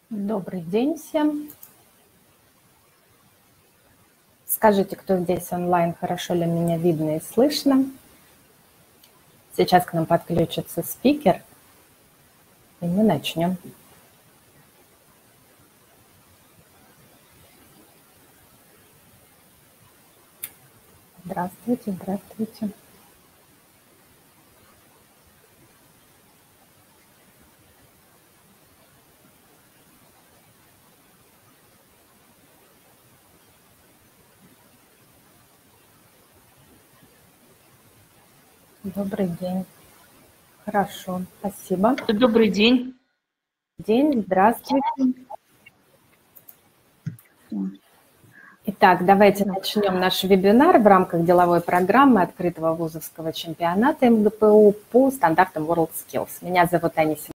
Добрый день всем. Скажите, кто здесь онлайн, хорошо ли меня видно и слышно. Сейчас к нам подключится спикер, и мы начнем. Здравствуйте, здравствуйте. Добрый день. Хорошо, спасибо. Добрый день. День, здравствуйте. Итак, давайте начнем наш вебинар в рамках деловой программы открытого вузовского чемпионата МГПУ по стандартам WorldSkills. Меня зовут Анисия.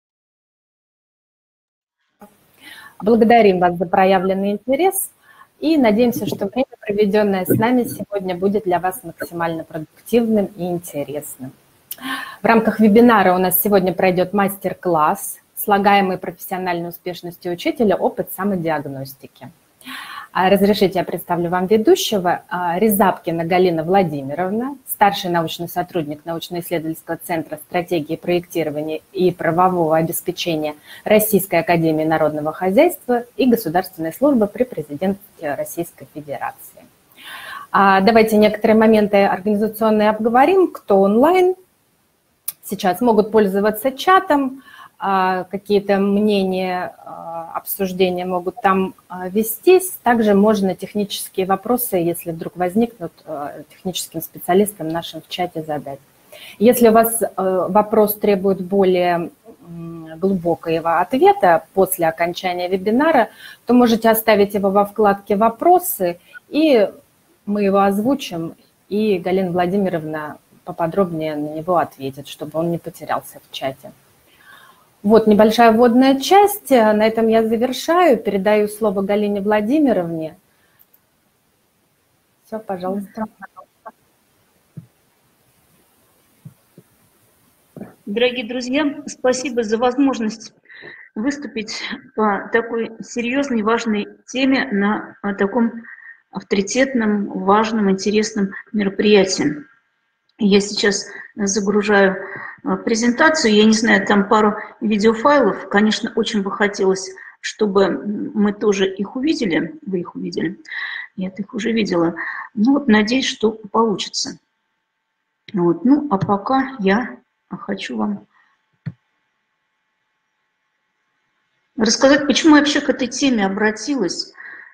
Благодарим вас за проявленный интерес и надеемся, что время, проведенное с нами сегодня, будет для вас максимально продуктивным и интересным. В рамках вебинара у нас сегодня пройдет мастер-класс «Слагаемые профессиональной успешностью учителя. Опыт самодиагностики». Разрешите, я представлю вам ведущего. Рязапкина Галина Владимировна, старший научный сотрудник научно-исследовательского центра стратегии проектирования и правового обеспечения Российской академии народного хозяйства и государственной службы при президенте Российской Федерации. Давайте некоторые моменты организационные обговорим. Кто онлайн, сейчас могут пользоваться чатом, какие-то мнения, обсуждения могут там вестись. Также можно технические вопросы, если вдруг возникнут, техническим специалистам нашим в чате задать. Если у вас вопрос требует более глубокого ответа после окончания вебинара, то можете оставить его во вкладке «Вопросы», и мы его озвучим, и Галина Владимировна поподробнее на него ответит, чтобы он не потерялся в чате. Вот небольшая вводная часть. На этом я завершаю. Передаю слово Галине Владимировне. Все, пожалуйста. Дорогие друзья, спасибо за возможность выступить по такой серьезной, важной теме на таком авторитетном, важном, интересном мероприятии. Я сейчас загружаю презентацию, я не знаю, там пару видеофайлов, конечно, очень бы хотелось, чтобы мы тоже их увидели, вы их увидели, я их уже видела, ну вот надеюсь, что получится. Вот. Ну, а пока я хочу вам рассказать, почему я вообще к этой теме обратилась.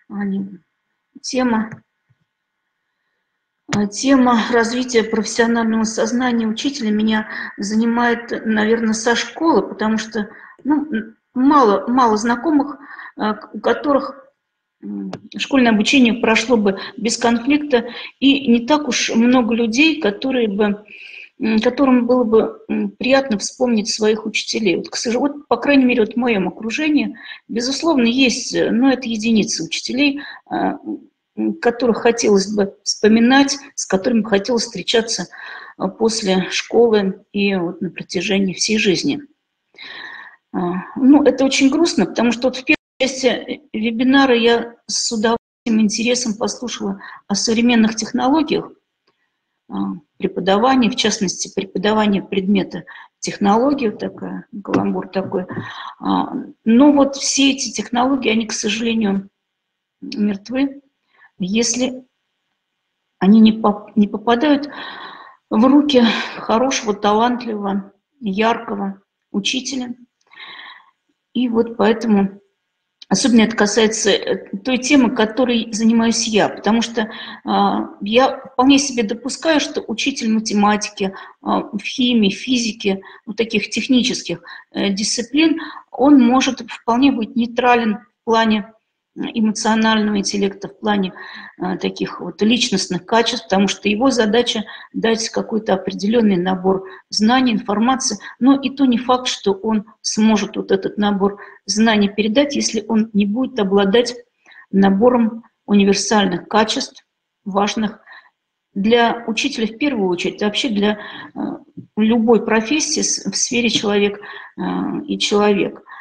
Тема развития профессионального сознания учителя меня занимает, наверное, со школы, потому что мало знакомых, у которых школьное обучение прошло бы без конфликта, и не так уж много людей, которым было бы приятно вспомнить своих учителей. Вот, по крайней мере, вот в моем окружении, безусловно, есть, но это единицы учителей, которых хотелось бы вспоминать, с которыми хотелось встречаться после школы и вот на протяжении всей жизни. Ну, это очень грустно, потому что вот в первой части вебинара я с удовольствием, интересом послушала о современных технологиях преподавания, в частности, преподавания предмета технологии, вот такая, каламбур такой. Но вот все эти технологии, они, к сожалению, мертвы, если они не попадают в руки хорошего, талантливого, яркого учителя. И вот поэтому, особенно это касается той темы, которой занимаюсь я, потому что я вполне себе допускаю, что учитель математики, в химии, физике, вот таких технических дисциплин, он может вполне быть нейтрален в плане эмоционального интеллекта, в плане таких вот личностных качеств, потому что его задача дать какой-то определенный набор знаний, информации, но и то не факт, что он сможет вот этот набор знаний передать, если он не будет обладать набором универсальных качеств, важных для учителя в первую очередь, вообще для любой профессии в сфере человек и человек.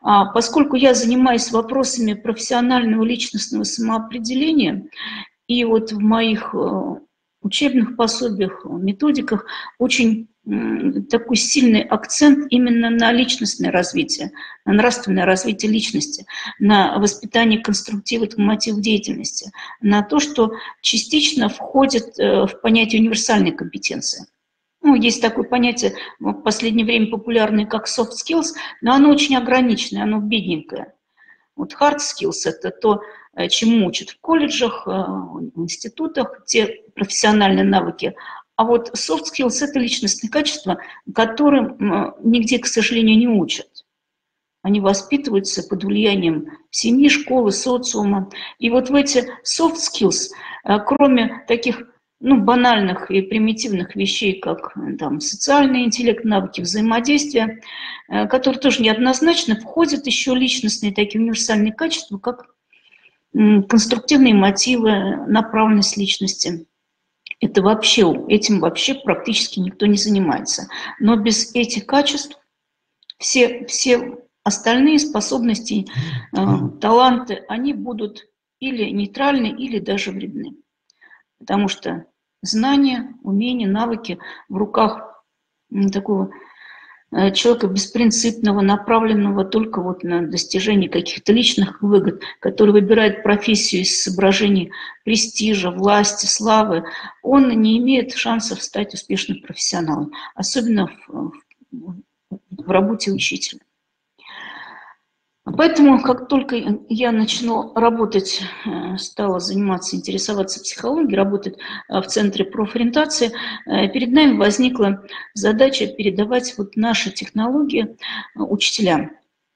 Поскольку я занимаюсь вопросами профессионального личностного самоопределения, и вот в моих учебных пособиях, методиках очень такой сильный акцент именно на личностное развитие, на нравственное развитие личности, на воспитание конструктивных мотивов деятельности, на то, что частично входит в понятие универсальной компетенции. Ну, есть такое понятие в последнее время популярное, как soft skills, но оно очень ограниченное, оно бедненькое. Вот hard skills – это то, чему учат в колледжах, в институтах, те профессиональные навыки. А вот soft skills – это личностные качества, которым нигде, к сожалению, не учат. Они воспитываются под влиянием семьи, школы, социума. И вот в эти soft skills, кроме таких банальных и примитивных вещей, как там, социальный интеллект, навыки взаимодействия, которые тоже неоднозначно, входят еще личностные такие универсальные качества, как конструктивные мотивы, направленность личности. Этим вообще практически никто не занимается. Но без этих качеств все остальные способности, таланты, они будут или нейтральны, или даже вредны. Потому что знания, умения, навыки в руках такого человека беспринципного, направленного только вот на достижение каких-то личных выгод, который выбирает профессию из соображений престижа, власти, славы, он не имеет шансов стать успешным профессионалом, особенно в работе учителя. Поэтому, как только я начала работать, стала заниматься, интересоваться психологией, работать в Центре профориентации, перед нами возникла задача передавать вот наши технологии учителям.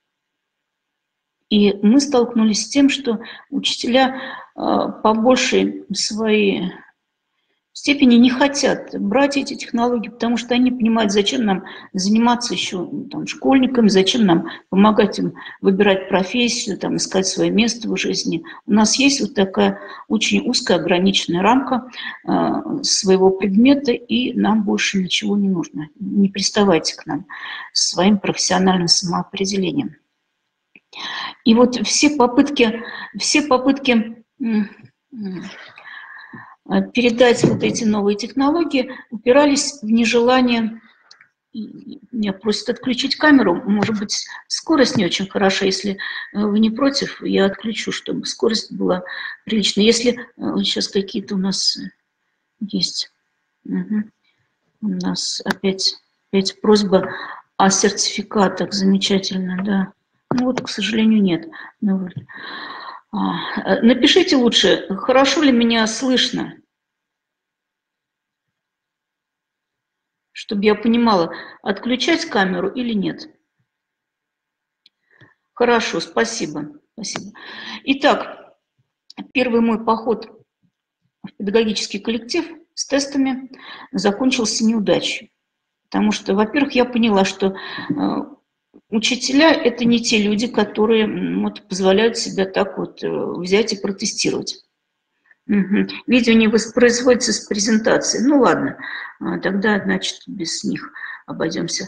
И мы столкнулись с тем, что учителя по большей своей степени не хотят брать эти технологии, потому что они понимают, зачем нам заниматься еще там, школьниками, зачем нам помогать им выбирать профессию, там, искать свое место в жизни. У нас есть вот такая очень узкая ограниченная рамка своего предмета, и нам больше ничего не нужно. Не приставайте к нам с своим профессиональным самоопределением. И вот все попытки передать вот эти новые технологии упирались в нежелание. Меня просят отключить камеру. Может быть, скорость не очень хороша. Если вы не против, я отключу, чтобы скорость была приличной. Если сейчас какие-то у нас есть. Угу. У нас опять просьба о сертификатах. Замечательно, да. Ну вот, к сожалению, нет. Напишите лучше, хорошо ли меня слышно, чтобы я понимала, отключать камеру или нет. Хорошо, спасибо. Итак, первый мой поход в педагогический коллектив с тестами закончился неудачей. Потому что, во-первых, я поняла, что учителя – это не те люди, которые позволяют себя так вот взять и протестировать. Видео не воспроизводится с презентацией. Ну ладно, тогда, значит, без них обойдемся.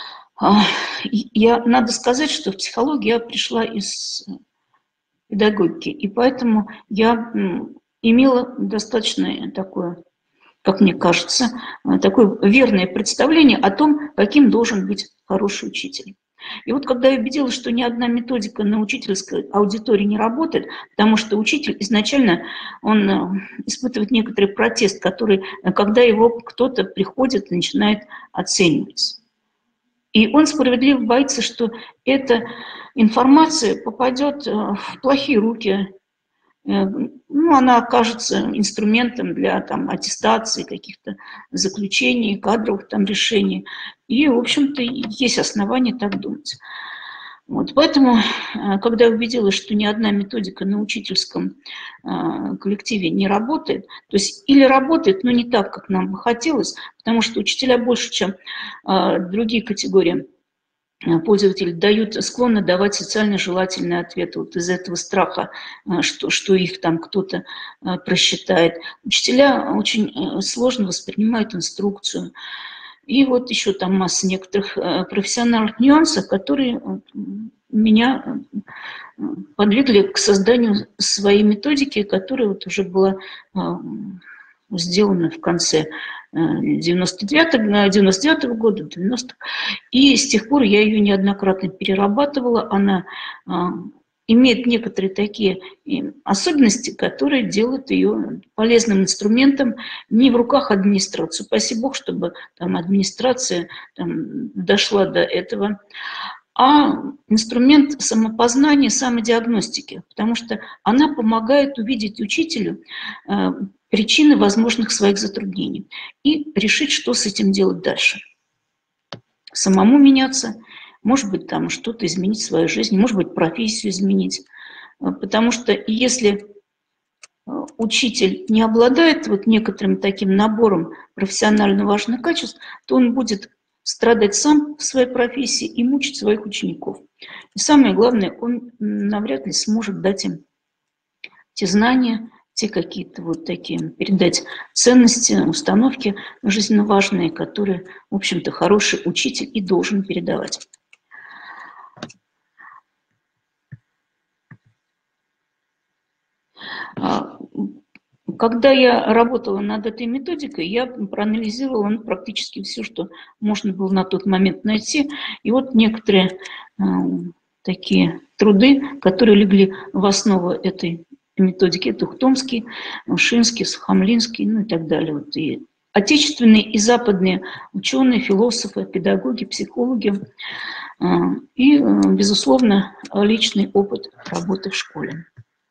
Надо сказать, что в психологию я пришла из педагогики, и поэтому я имела достаточно такое, как мне кажется, такое верное представление о том, каким должен быть хороший учитель. И вот когда я убедилась, что ни одна методика на учительской аудитории не работает, потому что учитель изначально, он испытывает некоторый протест, когда его кто-то приходит и начинает оценивать. И он справедливо боится, что эта информация попадет в плохие руки, она окажется инструментом для аттестации, каких-то заключений, кадровых решений. И, в общем-то, есть основания так думать. Вот. Поэтому, когда я убедилась, что ни одна методика на учительском коллективе не работает, то есть или работает, но не так, как нам бы хотелось, потому что учителя больше, чем другие категории пользователи склонны давать социально желательные ответы вот из этого страха, что их там кто-то просчитает. Учителя очень сложно воспринимают инструкцию. И вот еще там масса некоторых профессиональных нюансов, которые меня подвигли к созданию своей методики, которая вот уже была сделана в конце 99-го года, 90-х. И с тех пор я ее неоднократно перерабатывала. Она имеет некоторые такие особенности, которые делают ее полезным инструментом не в руках администрации. Спасибо Богу, чтобы там администрация там дошла до этого, а инструмент самопознания, самодиагностики, потому что она помогает увидеть учителю причины возможных своих затруднений и решить, что с этим делать дальше. Самому меняться, может быть, там что-то изменить в своей жизни, может быть, профессию изменить. Потому что если учитель не обладает вот некоторым таким набором профессионально важных качеств, то он будет страдать сам в своей профессии и мучить своих учеников. И самое главное, он навряд ли сможет дать им те знания, те какие-то вот такие, передать ценности, установки жизненно важные, которые, в общем-то, хороший учитель и должен передавать. Когда я работала над этой методикой, я проанализировала практически все, что можно было на тот момент найти. И вот некоторые такие труды, которые легли в основу этой методики, это Ухтомский, Ушинский, Сухомлинский, ну и так далее. Вот и отечественные и западные ученые, философы, педагоги, психологи и, безусловно, личный опыт работы в школе.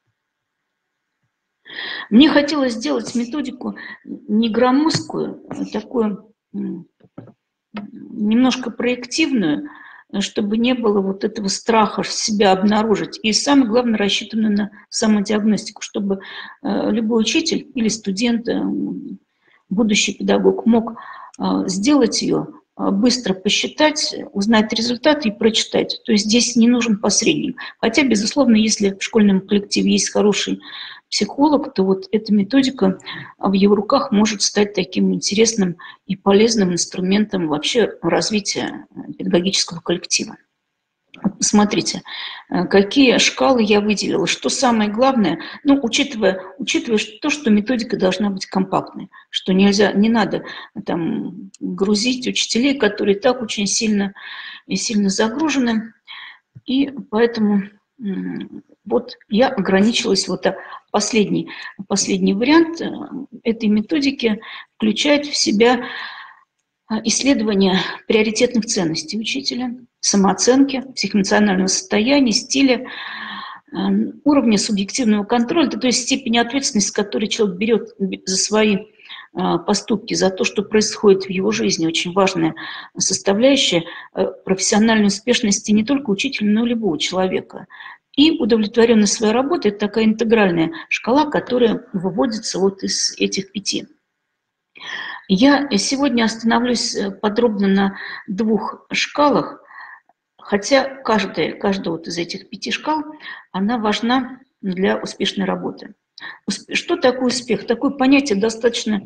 Мне хотелось сделать методику не громоздкую, а такую немножко проективную, чтобы не было вот этого страха себя обнаружить. И самое главное, рассчитанную на самодиагностику, чтобы любой учитель или студент, будущий педагог мог сделать ее, быстро посчитать, узнать результаты и прочитать. То есть здесь не нужен посредник. Хотя, безусловно, если в школьном коллективе есть хороший психолог, то вот эта методика в его руках может стать таким интересным и полезным инструментом вообще развития педагогического коллектива. Смотрите, какие шкалы я выделила. Что самое главное, ну, учитывая то, что методика должна быть компактной, что не надо там грузить учителей, которые так очень сильно загружены. И поэтому вот я ограничилась, вот последний вариант этой методики включает в себя исследование приоритетных ценностей учителя, самооценки, психоэмоционального состояния, стиля, уровня субъективного контроля, то есть степени ответственности, с которой человек берет за свои поступки, за то, что происходит в его жизни, очень важная составляющая профессиональной успешности не только учителя, но и любого человека. И удовлетворенность своей работой – это такая интегральная шкала, которая выводится вот из этих 5. Я сегодня остановлюсь подробно на 2 шкалах, хотя каждая вот из этих 5 шкал, она важна для успешной работы. Что такое успех? Такое понятие достаточно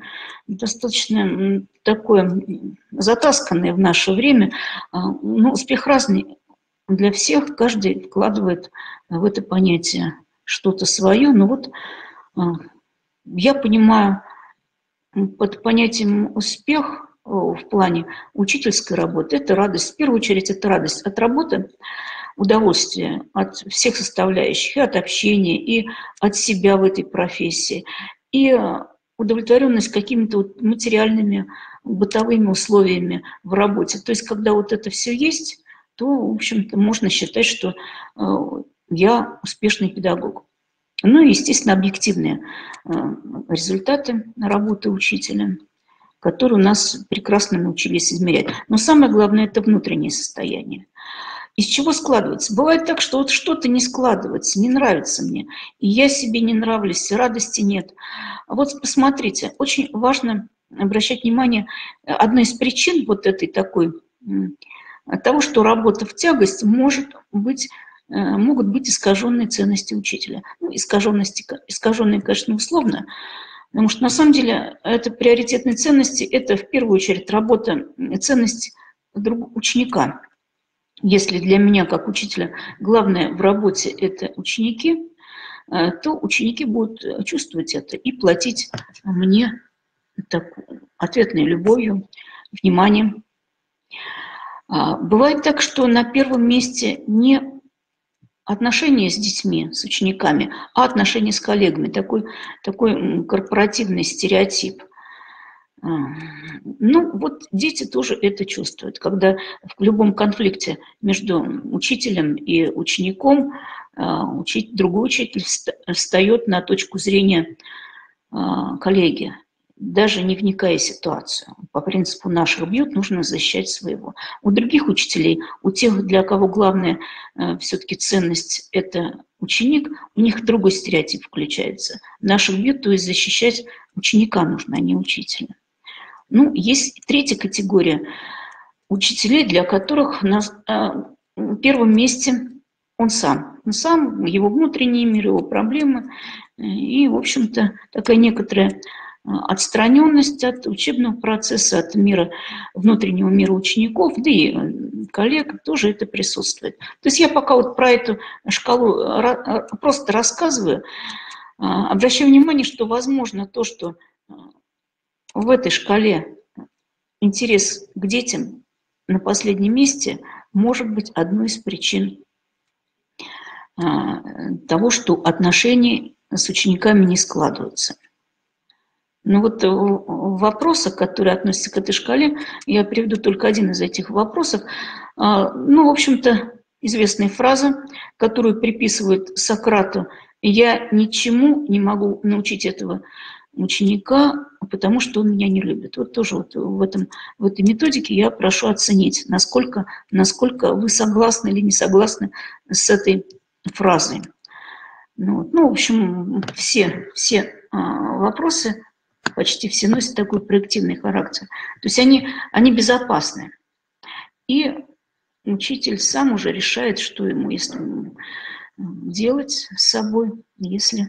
такое затасканное в наше время. Но успех разный для всех, каждый вкладывает в это понятие что-то свое. Но вот я понимаю под понятием успех в плане учительской работы, это радость. В первую очередь это радость от работы, удовольствие от всех составляющих, и от общения, и от себя в этой профессии, и удовлетворенность какими-то вот материальными, бытовыми условиями в работе. То есть, когда вот это все есть, то, в общем-то, можно считать, что я успешный педагог. Ну и, естественно, объективные результаты работы учителя, которые у нас прекрасно научились измерять. Но самое главное – это внутреннее состояние. Из чего складывается? Бывает так, что вот что-то не складывается, не нравится мне, и я себе не нравлюсь, радости нет. Вот посмотрите, очень важно обращать внимание, одна из причин вот этой такой, того, что работа в тягость могут быть искаженные ценности учителя. Ну, искаженные, конечно, условно. Потому что на самом деле это приоритетные ценности, это в первую очередь работа, ценность ученика. Если для меня как учителя главное в работе это ученики, то ученики будут чувствовать это и платить мне ответной любовью, вниманием. Бывает так, что на первом месте не отношения с детьми, с учениками, а отношения с коллегами. Такой корпоративный стереотип. Ну, вот дети тоже это чувствуют, когда в любом конфликте между учителем и учеником другой учитель встает на точку зрения коллеги, даже не вникая в ситуацию. По принципу «наших бьют», нужно защищать своего. У других учителей, у тех, для кого главная все-таки ценность – это ученик, у них другой стереотип включается. «Наших бьют», то есть защищать ученика нужно, а не учителя. Ну, есть третья категория учителей, для которых на первом месте он сам. Он сам, его внутренний мир, его проблемы. И, в общем-то, такая некоторая отстраненность от учебного процесса, от мира, внутреннего мира учеников, да и коллег тоже это присутствует. То есть я пока вот про эту шкалу просто рассказываю, обращаю внимание, что возможно то, что в этой шкале интерес к детям на последнем месте может быть одной из причин того, что отношения с учениками не складываются. Но вот в вопросах, которые относятся к этой шкале, я приведу только один из этих вопросов. Ну, в общем-то, известная фраза, которую приписывают Сократу: «Я ничему не могу научить этого ученика, потому что он меня не любит». Вот тоже вот в этой методике я прошу оценить, насколько вы согласны или не согласны с этой фразой. Ну, в общем, все вопросы, почти все носят такой проективный характер. То есть они безопасны. И учитель сам уже решает, что ему, если делать с собой, если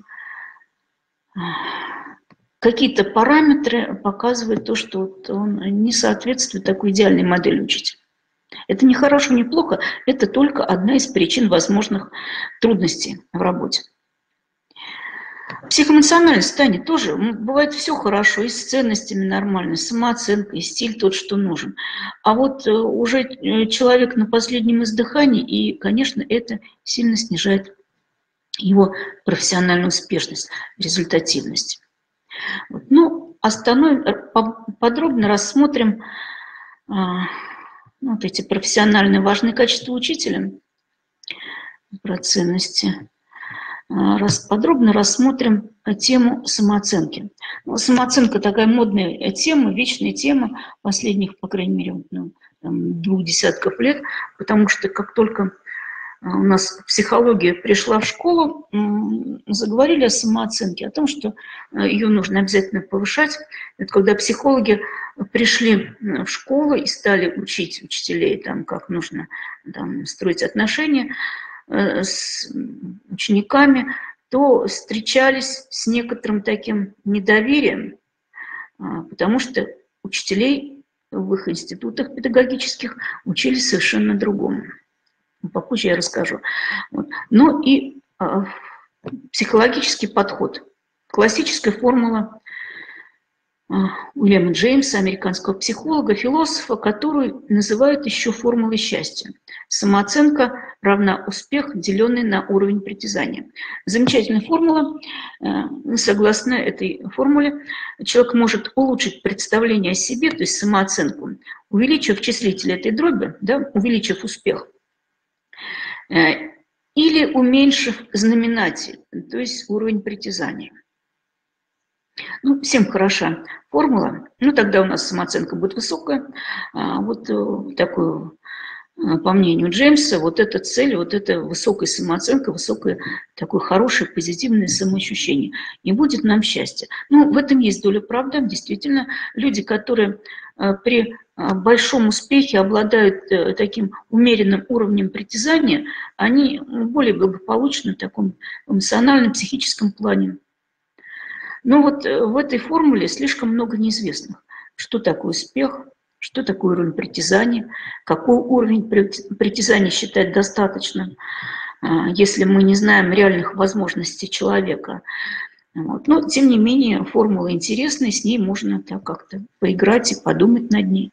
какие-то параметры показывают то, что вот он не соответствует такой идеальной модели учителя. Это не хорошо, не плохо, это только одна из причин возможных трудностей в работе. Психоэмоциональность, Таня, тоже бывает все хорошо, и с ценностями нормально, самооценка, и стиль тот, что нужен. А вот уже человек на последнем издыхании, и, конечно, это сильно снижает его профессиональную успешность, результативность. Ну, подробно рассмотрим вот эти профессиональные важные качества учителя, про ценности. Подробно рассмотрим тему самооценки. Самооценка такая модная тема, вечная тема последних, по крайней мере, 2 десятков лет, потому что как только у нас психология пришла в школу, заговорили о самооценке, о том, что ее нужно обязательно повышать. Это когда психологи пришли в школу и стали учить учителей, как нужно строить отношения с учениками, то встречались с некоторым таким недоверием, потому что учителей в их институтах педагогических учили совершенно другому. Попозже я расскажу. Ну и психологический подход. Классическая формула Уильяма Джеймса, американского психолога, философа, которую называют еще формулой счастья. Самооценка равна успех, деленный на уровень притязания. Замечательная формула. Согласно этой формуле, человек может улучшить представление о себе, то есть самооценку, увеличив числитель этой дроби, увеличив успех, или уменьшив знаменатель, то есть уровень притязания. Ну, всем хороша формула, тогда у нас самооценка будет высокая. Вот такую, по мнению Джеймса, вот эта цель, вот эта высокая самооценка, высокое такое хорошее позитивное самоощущение. И будет нам счастье. В этом есть доля правды. Действительно, люди, которые при большом успехе обладают таким умеренным уровнем притязания, они более благополучны в таком эмоциональном, психическом плане. Но вот в этой формуле слишком много неизвестных. Что такое успех, что такое уровень притязания, какой уровень притязания считать достаточным, если мы не знаем реальных возможностей человека. Вот. Но, тем не менее, формула интересная, с ней можно так как-то поиграть и подумать над ней.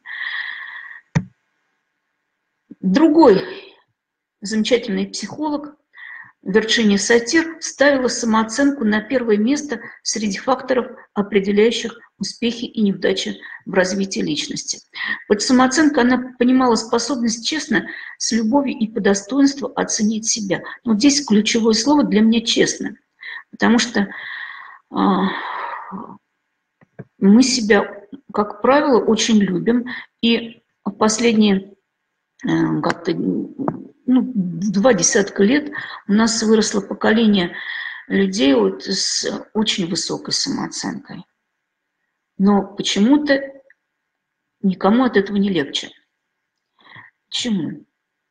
Другой замечательный психолог Вирджиния Сатир ставила самооценку на первое место среди факторов, определяющих успехи и неудачи в развитии личности. Под самооценкой она понимала способность честно, с любовью и по достоинству оценить себя. Но здесь ключевое слово для меня «честно», потому что мы себя, как правило, очень любим, и последние как-то 2 десятка лет у нас выросло поколение людей вот с очень высокой самооценкой. Но почему-то никому от этого не легче. Почему?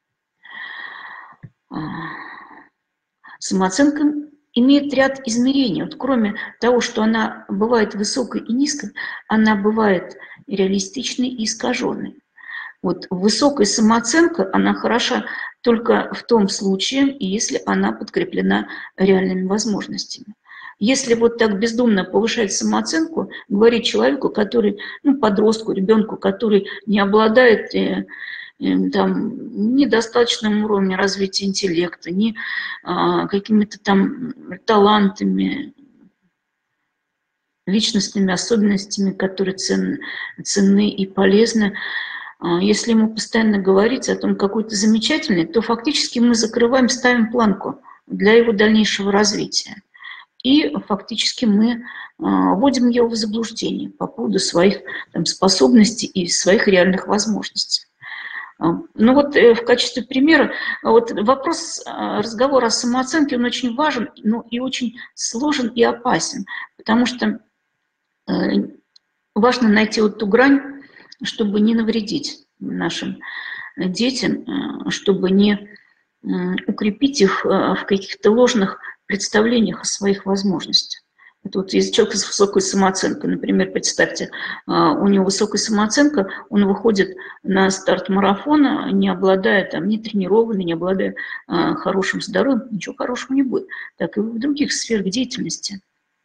Самооценка имеет ряд измерений. Вот кроме того, что она бывает высокой и низкой, она бывает реалистичной и искаженной. Вот высокая самооценка, она хороша только в том случае, если она подкреплена реальными возможностями. Если вот так бездумно повышать самооценку, говорить человеку, который, подростку, ребенку, который не обладает недостаточным уровнем развития интеллекта, ни какими-то там талантами, личностными особенностями, которые ценны и полезны, если ему постоянно говорить о том, какой ты замечательный, то фактически мы закрываем, ставим планку для его дальнейшего развития. И фактически мы вводим его в заблуждение по поводу своих способностей и своих реальных возможностей. Ну вот в качестве примера, вот вопрос разговора о самооценке, он очень важен, но и очень сложен и опасен, потому что важно найти вот ту грань, чтобы не навредить нашим детям, чтобы не укрепить их в каких-то ложных представлениях о своих возможностях. Это вот если человек с высокой самооценкой, например, представьте, у него высокая самооценка, он выходит на старт марафона, не обладая не тренированным, не обладая хорошим здоровьем, ничего хорошего не будет. Так и в других сферах деятельности.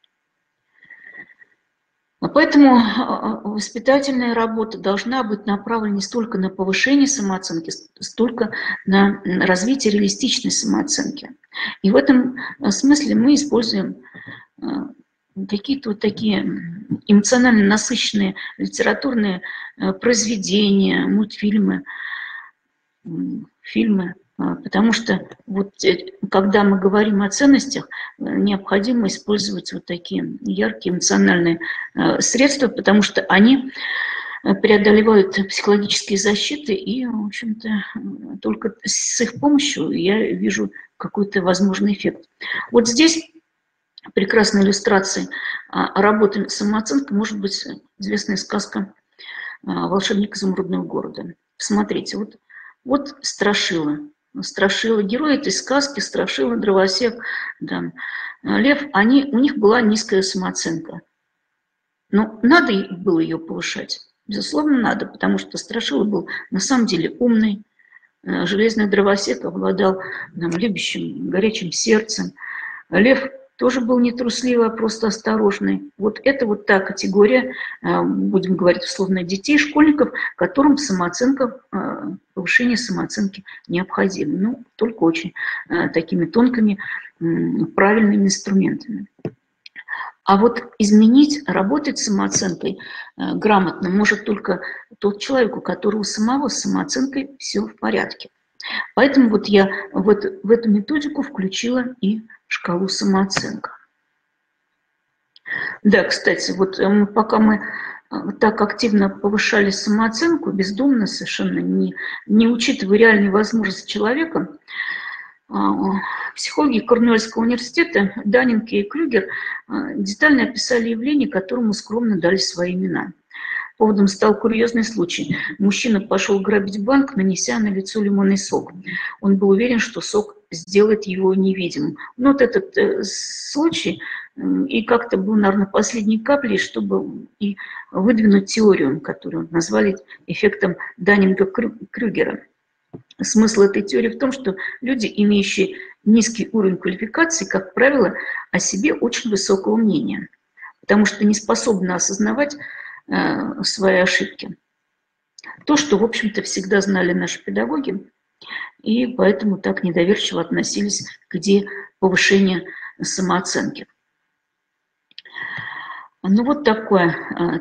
Поэтому воспитательная работа должна быть направлена не столько на повышение самооценки, столько на развитие реалистичной самооценки. И в этом смысле мы используем какие-то вот такие эмоционально насыщенные литературные произведения, мультфильмы, фильмы. Потому что вот, когда мы говорим о ценностях, необходимо использовать вот такие яркие эмоциональные средства, потому что они преодолевают психологические защиты, и, в общем-то, только с их помощью я вижу какой-то возможный эффект. Вот здесь прекрасной иллюстрацией работы самооценки может быть известная сказка «Волшебник изумрудного города». Посмотрите, вот Страшила. Страшила, герои этой сказки, Страшила, Дровосек, Лев, у них была низкая самооценка. Но надо было ее повышать? Безусловно, надо, потому что Страшила был на самом деле умный, железный Дровосек обладал любящим, горячим сердцем. Лев тоже был не трусливый, а просто осторожный. Вот это вот та категория, будем говорить условно, детей, школьников, которым самооценка, повышение самооценки необходимо. Только очень такими тонкими, правильными инструментами. А вот изменить, работать с самооценкой грамотно может только тот человек, у которого самого с самооценкой все в порядке. Поэтому вот я в эту методику включила и шкалу самооценка. Да, кстати, вот пока мы так активно повышали самооценку, бездумно совершенно, не учитывая реальные возможности человека, психологи Корнельского университета Даннинг и Крюгер детально описали явление, которому скромно дали свои имена. Поводом стал курьезный случай. Мужчина пошел грабить банк, нанеся на лицо лимонный сок. Он был уверен, что сок сделать его невидимым. Но вот этот случай и как-то был, наверное, последней каплей, чтобы и выдвинуть теорию, которую назвали эффектом Даннинга-Крюгера. Смысл этой теории в том, что люди, имеющие низкий уровень квалификации, как правило, о себе очень высокого мнения, потому что не способны осознавать свои ошибки. То, что, в общем-то, всегда знали наши педагоги, и поэтому так недоверчиво относились к идее повышения самооценки. Ну вот такая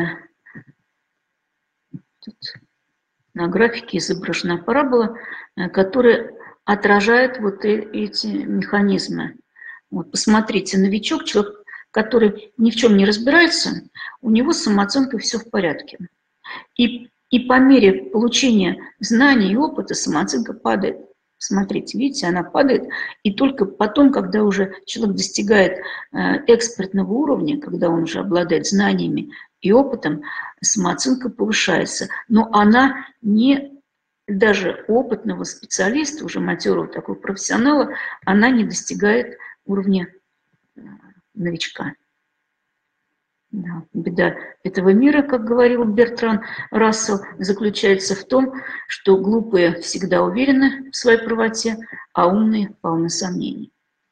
тут на графике изображена парабола, которая отражает вот эти механизмы. Вот посмотрите, новичок, человек, который ни в чем не разбирается, у него с самооценкой все в порядке. И по мере получения знаний и опыта самооценка падает. Смотрите, видите, она падает, и только потом, когда уже человек достигает экспертного уровня, когда он уже обладает знаниями и опытом, самооценка повышается. Но она не, даже опытного специалиста, уже матерого такого профессионала, она не достигает уровня новичка. Да, беда этого мира, как говорил Бертран Рассел, заключается в том, что глупые всегда уверены в своей правоте, а умные полны сомнений.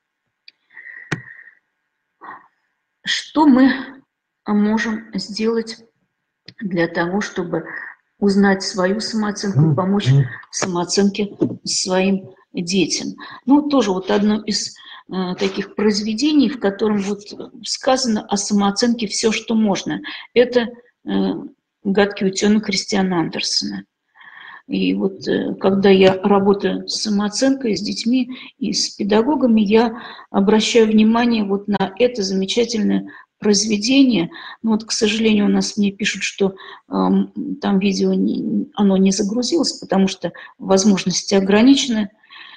Что мы можем сделать для того, чтобы узнать свою самооценку и помочь самооценке своим детям? Ну, тоже вот одно из таких произведений, в котором вот сказано о самооценке все, что можно. Это «Гадкий утенок» Кристиана Андерсена. И вот когда я работаю с самооценкой, с детьми и с педагогами, я обращаю внимание вот на это замечательное произведение. Но вот, к сожалению, у нас мне пишут, что там видео оно не загрузилось, потому что возможности ограничены.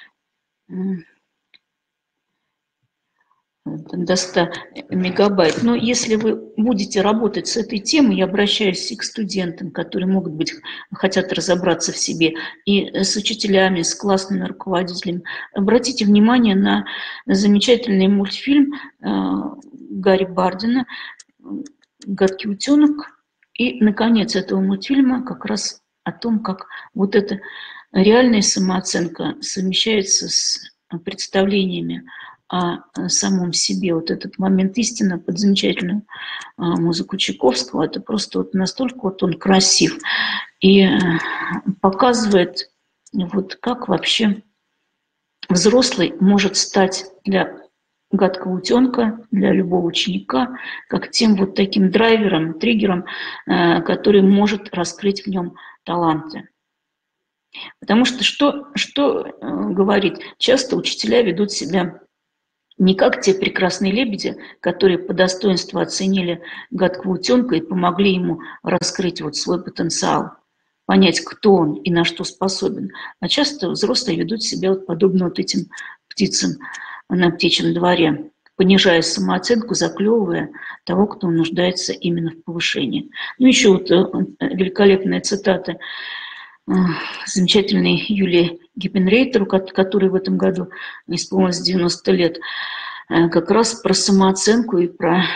До 100 мегабайт. Но если вы будете работать с этой темой, я обращаюсь и к студентам, которые, могут быть, хотят разобраться в себе, и с учителями, с классными руководителями, обратите внимание на замечательный мультфильм Гарри Бардина «Гадкий утенок». И, наконец, этого мультфильма как раз о том, как вот эта реальная самооценка совмещается с представлениями о самом себе. Вот этот момент истины под замечательную музыку Чайковского, это просто вот настолько вот он красив и показывает, вот как вообще взрослый может стать для гадкого утенка, для любого ученика, как тем вот таким драйвером, триггером, который может раскрыть в нем таланты. Потому что говорить? Часто учителя ведут себя не как те прекрасные лебеди, которые по достоинству оценили гадкого утенка и помогли ему раскрыть вот свой потенциал, понять, кто он и на что способен. А часто взрослые ведут себя вот подобно вот этим птицам на птичьем дворе, понижая самооценку, заклевывая того, кто нуждается именно в повышении. Ну, еще вот великолепная цитата замечательной Юлии Гиппенрейтеру, которой в этом году исполнилось 90 лет, как раз про самооценку и про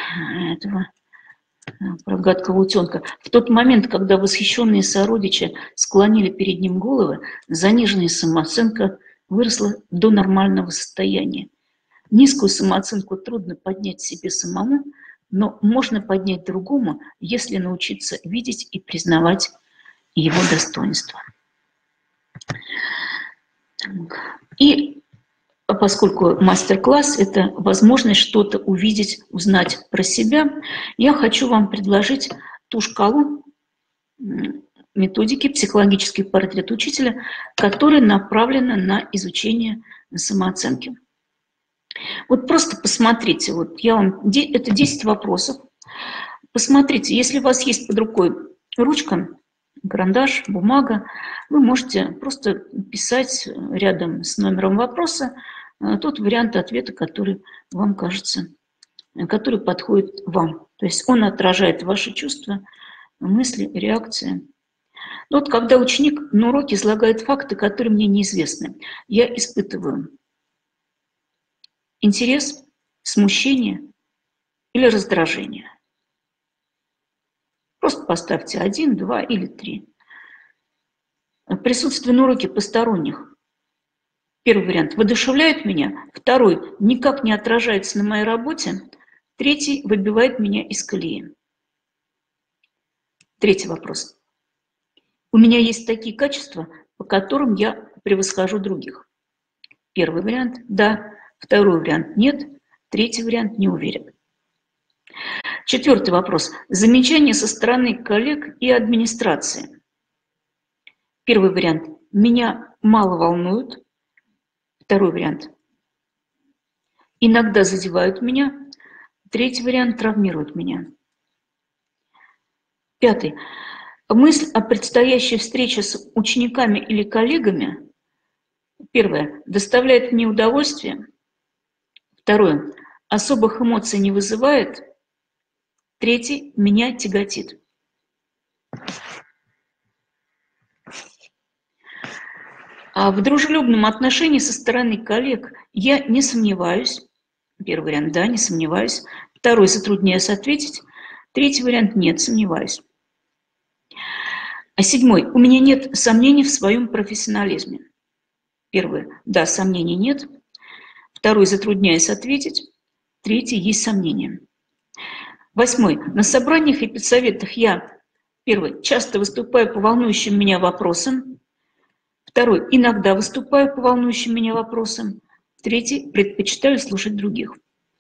гадкого утенка. В тот момент, когда восхищенные сородичи склонили перед ним головы, заниженная самооценка выросла до нормального состояния. Низкую самооценку трудно поднять себе самому, но можно поднять другому, если научиться видеть и признавать его достоинства. И поскольку мастер-класс – это возможность что-то увидеть, узнать про себя, я хочу вам предложить ту шкалу методики «Психологический портрет учителя», которая направлена на изучение самооценки. Вот просто посмотрите, вот я вам, это 10 вопросов. Посмотрите, если у вас есть под рукой ручка, карандаш, бумага, вы можете просто писать рядом с номером вопроса тот вариант ответа, который вам кажется, который подходит вам. То есть он отражает ваши чувства, мысли, реакции. Но вот когда ученик на уроке излагает факты, которые мне неизвестны, я испытываю интерес, смущение или раздражение. Просто поставьте 1, 2 или 3. Присутствие на уроке посторонних. Первый вариант воодушевляет меня, второй никак не отражается на моей работе, третий выбивает меня из колеи. Третий вопрос. У меня есть такие качества, по которым я превосхожу других. Первый вариант – да, второй вариант – нет, третий вариант – не уверен. Четвертый вопрос. Замечания со стороны коллег и администрации. Первый вариант – меня мало волнуют. Второй вариант – иногда задевают меня. Третий вариант – травмируют меня. Пятый. Мысль о предстоящей встрече с учениками или коллегами. Первое. Доставляет мне удовольствие. Второе. Особых эмоций не вызывает. Третий. Меня тяготит. А в дружелюбном отношении со стороны коллег я не сомневаюсь. Первый вариант – да, не сомневаюсь. Второй – затрудняюсь ответить. Третий вариант – нет, сомневаюсь. А седьмой – у меня нет сомнений в своем профессионализме. Первый – да, сомнений нет. Второй – затрудняюсь ответить. Третий – есть сомнения. Восьмой – на собраниях и педсоветах я, первый, часто выступаю по волнующим меня вопросам. Второй – иногда выступаю по волнующим меня вопросам. Третий – предпочитаю слушать других.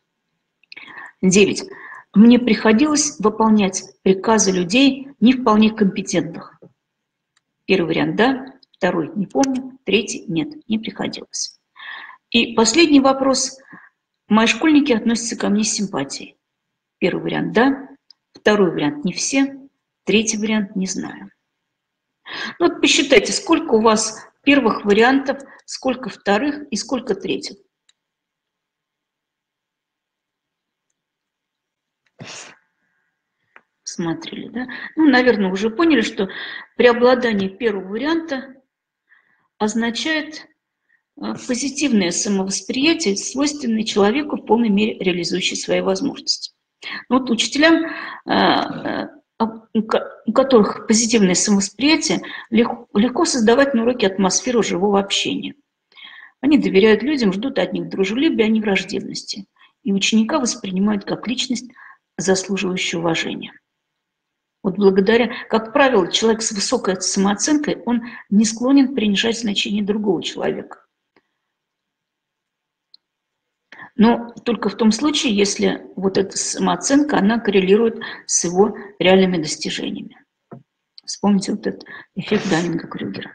9. Мне приходилось выполнять приказы людей не вполне компетентных. Первый вариант – да, второй – не помню, третий – нет, не приходилось. И последний вопрос. Мои школьники относятся ко мне с симпатией. Первый вариант – да, второй вариант – не все, третий вариант – не знаю. Ну вот посчитайте, сколько у вас первых вариантов, сколько вторых и сколько третьих. Смотрели, да? Ну, наверное, уже поняли, что преобладание первого варианта означает позитивное самовосприятие, свойственное человеку в полной мере реализующий свои возможности. Вот учителям, у которых позитивное самовосприятие, легко создавать на уроке атмосферу живого общения. Они доверяют людям, ждут от них дружелюбия, а не враждебности. И ученика воспринимают как личность, заслуживающую уважения. Вот благодаря, как правило, человек с высокой самооценкой, он не склонен принижать значение другого человека. Но только в том случае, если вот эта самооценка, она коррелирует с его реальными достижениями. Вспомните вот этот эффект Даннинга-Крюгера.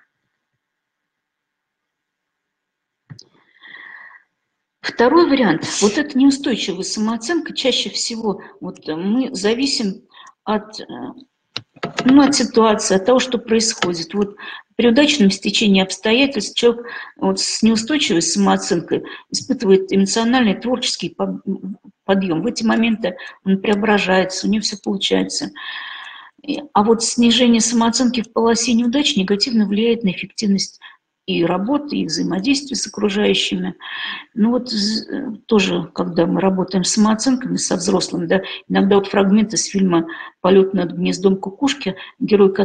Второй вариант, вот эта неустойчивая самооценка, чаще всего вот мы зависим от ситуации, от того, что происходит. Вот при удачном стечении обстоятельств человек вот с неустойчивой самооценкой испытывает эмоциональный, творческий подъем. В эти моменты он преображается, у него все получается. А вот снижение самооценки в полосе неудач негативно влияет на эффективность и работы, и взаимодействия с окружающими. Ну вот тоже, когда мы работаем с самооценками, со взрослыми, да, иногда вот фрагменты с фильма «Полет над гнездом кукушки», герой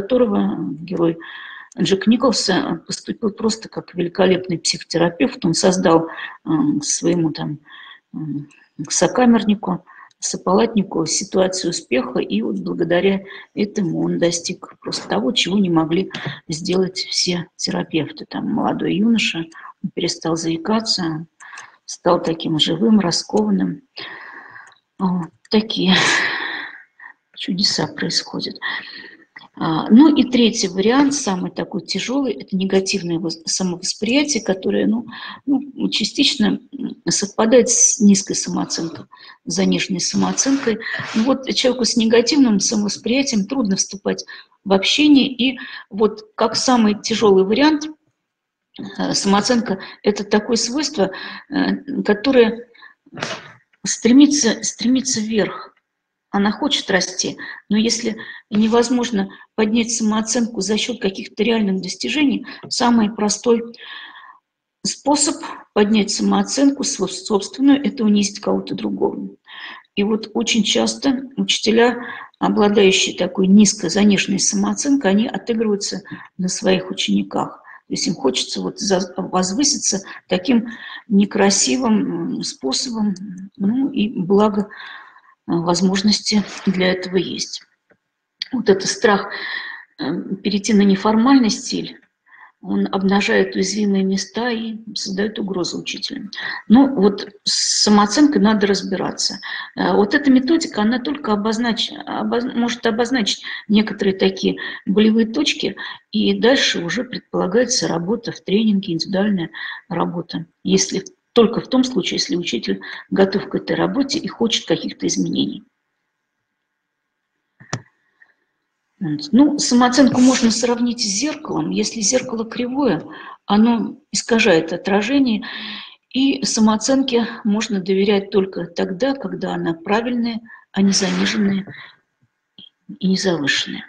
Джек Николса поступил просто как великолепный психотерапевт. Он создал своему там сокамернику, сопалатнику ситуацию успеха, и вот благодаря этому он достиг просто того, чего не могли сделать все терапевты. Там молодой юноша, он перестал заикаться, стал таким живым, раскованным. Вот такие чудеса происходят. Ну и третий вариант, самый такой тяжелый, это негативное самовосприятие, которое частично совпадает с низкой самооценкой, заниженной самооценкой. Ну вот человеку с негативным самовосприятием трудно вступать в общение, и вот как самый тяжелый вариант, самооценка – это такое свойство, которое стремится вверх. Она хочет расти, но если невозможно поднять самооценку за счет каких-то реальных достижений, самый простой способ поднять самооценку собственную – это унизить кого-то другого. И вот очень часто учителя, обладающие такой низкой, заниженной самооценкой, они отыгрываются на своих учениках. То есть им хочется вот возвыситься таким некрасивым способом, ну и благо возможности для этого есть. Вот этот страх перейти на неформальный стиль, он обнажает уязвимые места и создает угрозу учителям. Ну, вот с самооценкой надо разбираться. Вот эта методика, она только может обозначить некоторые такие болевые точки, и дальше уже предполагается работа в тренинге, индивидуальная работа. Если только в том случае, если учитель готов к этой работе и хочет каких-то изменений. Ну, самооценку можно сравнить с зеркалом. Если зеркало кривое, оно искажает отражение, и самооценке можно доверять только тогда, когда она правильная, а не заниженная и не завышенная.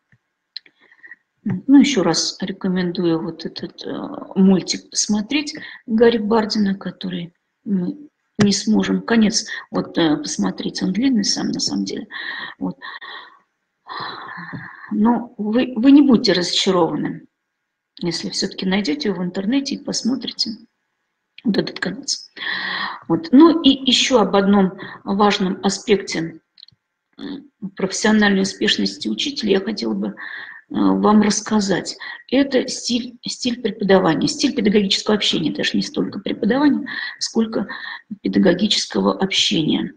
Ну, еще раз рекомендую вот этот мультик посмотреть Гарри Бардина, который мы не сможем. Конец, вот посмотрите, он длинный сам на самом деле. Вот. Но вы не будете разочарованы, если все-таки найдете его в интернете и посмотрите вот этот конец. Вот. Ну и еще об одном важном аспекте профессиональной успешности учителя я хотела бы вам рассказать. Это стиль преподавания, стиль педагогического общения, даже не столько преподавания, сколько педагогического общения.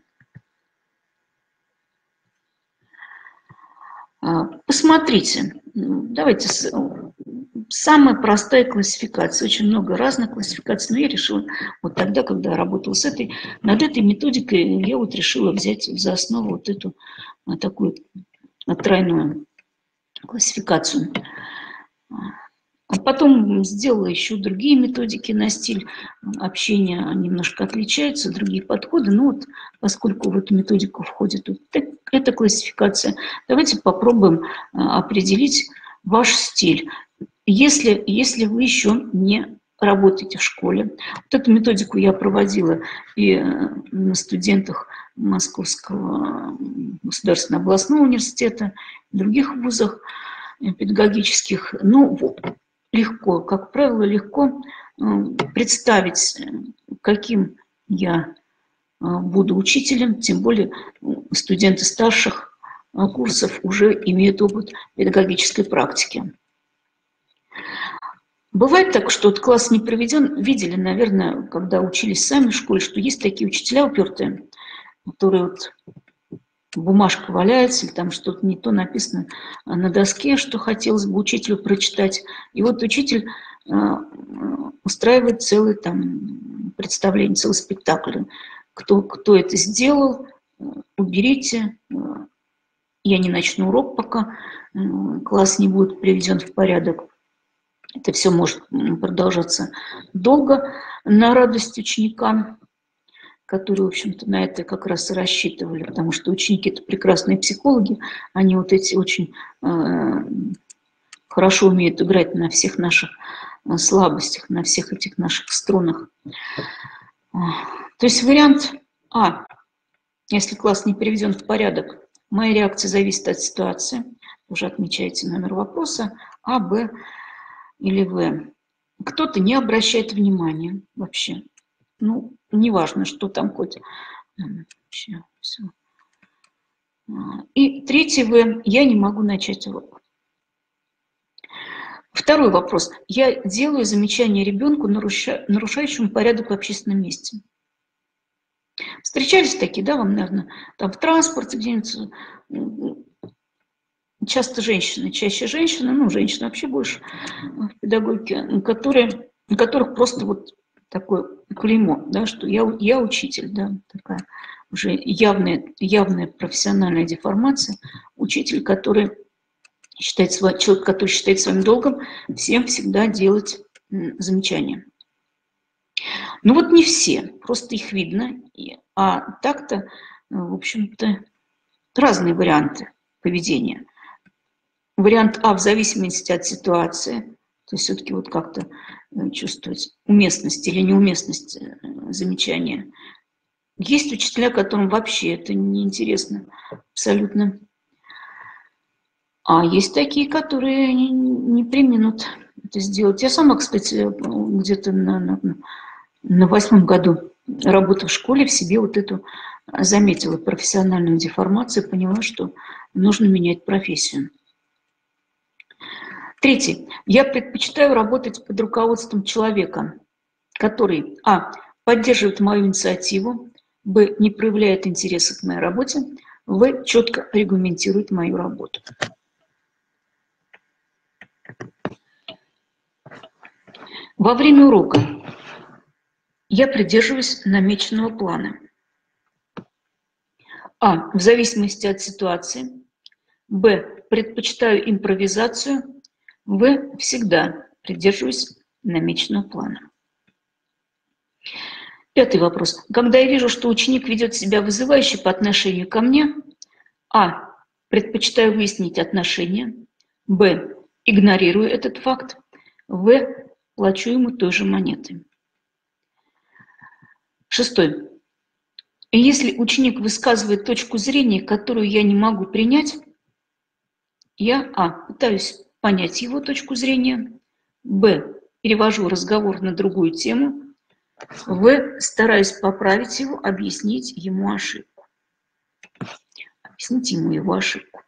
Посмотрите, давайте, самая простая классификация, очень много разных классификаций, но я решила вот тогда, когда работала над этой методикой, я вот решила взять за основу вот эту такую тройную классификацию. А потом сделала еще другие методики на стиль общения, немножко отличаются, другие подходы. Но вот поскольку в эту методику входит вот эта классификация, давайте попробуем определить ваш стиль. Если вы еще не работаете в школе. Вот эту методику я проводила и на студентах Московского государственного областного университета, других вузах педагогических. Ну, легко, как правило, легко представить, каким я буду учителем, тем более студенты старших курсов уже имеют опыт педагогической практики. Бывает так, что вот класс не проведен, видели, наверное, когда учились сами в школе, что есть такие учителя упертые, которые вот бумажка валяется, или там что-то не то написано на доске, что хотелось бы учителю прочитать. И вот учитель устраивает целое там представление, целый спектакль. Кто это сделал, уберите, я не начну урок, пока класс не будет приведен в порядок. Это все может продолжаться долго на радость ученикам, которые, в общем-то, на это как раз и рассчитывали, потому что ученики – это прекрасные психологи, они вот эти очень хорошо умеют играть на всех наших слабостях, на всех этих наших струнах. То есть вариант А, если класс не приведен в порядок, моя реакция зависит от ситуации, уже отмечаете номер вопроса, А, Б или В. Кто-то не обращает внимания вообще. Ну, неважно, что там хоть. Вообще, все. И третий В. Я не могу начать урок. Второй вопрос. Я делаю замечание ребенку, нарушающему порядок в общественном месте. Встречались такие, да, вам, наверное, там в транспорте где-нибудь. Часто женщины, чаще женщины, ну, женщины вообще больше в педагогике, у которых просто вот такое клеймо, да, что я учитель, да, такая уже явная профессиональная деформация. Учитель, человек, который считает своим долгом всем всегда делать замечания. Ну вот не все, просто их видно, а так-то, в общем-то, разные варианты поведения. Вариант А в зависимости от ситуации, То есть все-таки вот как-то чувствовать уместность или неуместность замечания. Есть учителя, которым вообще это неинтересно абсолютно. А есть такие, которые не преминут это сделать. Я сама, кстати, где-то на 8-м году работы в школе в себе вот эту заметила профессиональную деформацию, поняла, что нужно менять профессию. Третий. Я предпочитаю работать под руководством человека, который поддерживает мою инициативу, б. не проявляет интереса к моей работе, в. четко регламентирует мою работу. Во время урока я придерживаюсь намеченного плана. В зависимости от ситуации. Б. Предпочитаю импровизацию. В. Всегда придерживаюсь намеченного плана. Пятый вопрос. Когда я вижу, что ученик ведет себя вызывающе по отношению ко мне, предпочитаю выяснить отношения. Б. Игнорирую этот факт. В. Плачу ему той же монетой. Шестой. Если ученик высказывает точку зрения, которую я не могу принять, я пытаюсь понять его точку зрения, б. перевожу разговор на другую тему, в. стараюсь поправить его, объяснить ему ошибку. Объяснить ему его ошибку.